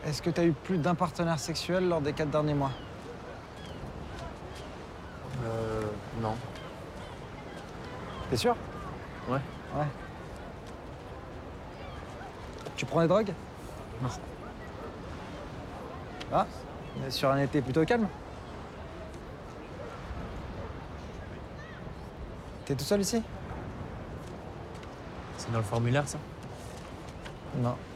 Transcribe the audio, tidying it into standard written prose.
Est-ce que tu as eu plus d'un partenaire sexuel lors des 4 derniers mois? Non. T'es sûr? Ouais. Ouais. Tu prends des drogues? Non. Ah, on est sur un été plutôt calme. T'es tout seul ici? C'est dans le formulaire, ça? Non.